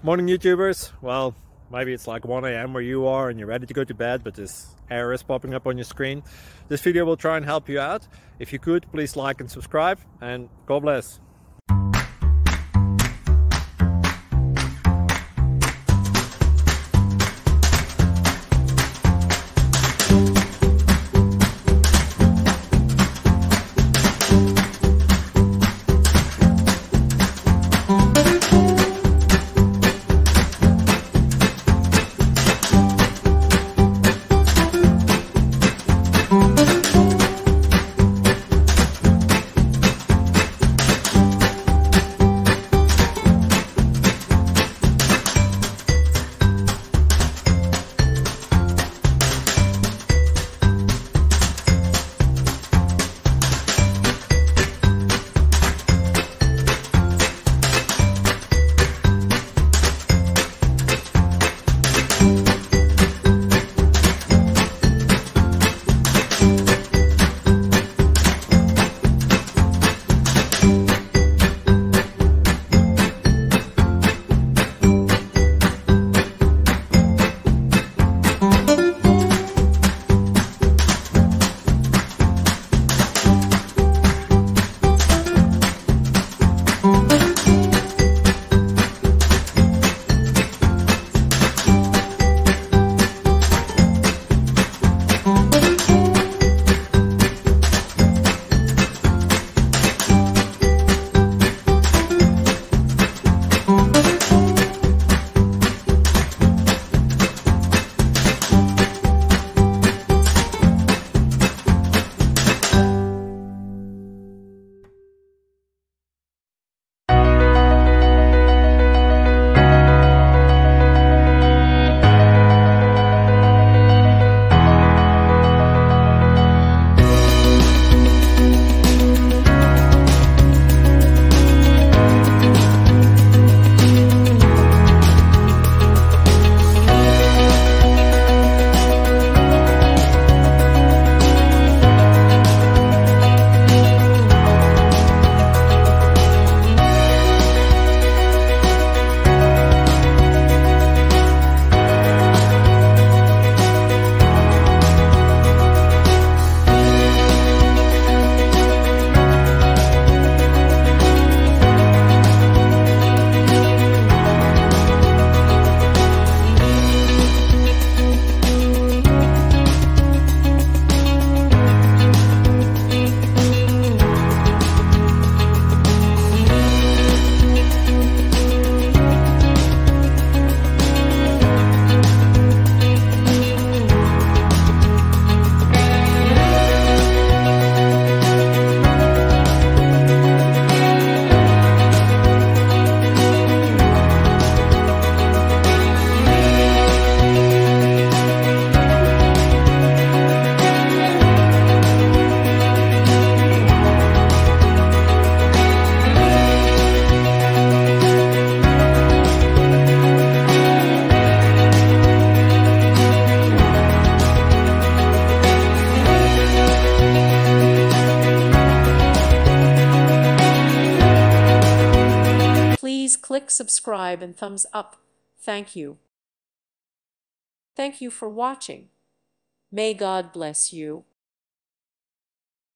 Morning YouTubers. Well, maybe it's like 1 a.m. where you are and you're ready to go to bed, but this error is popping up on your screen. This video will try and help you out. If you could, please like and subscribe, and God bless. Please click subscribe and thumbs up. Thank you. Thank you for watching. May God bless you.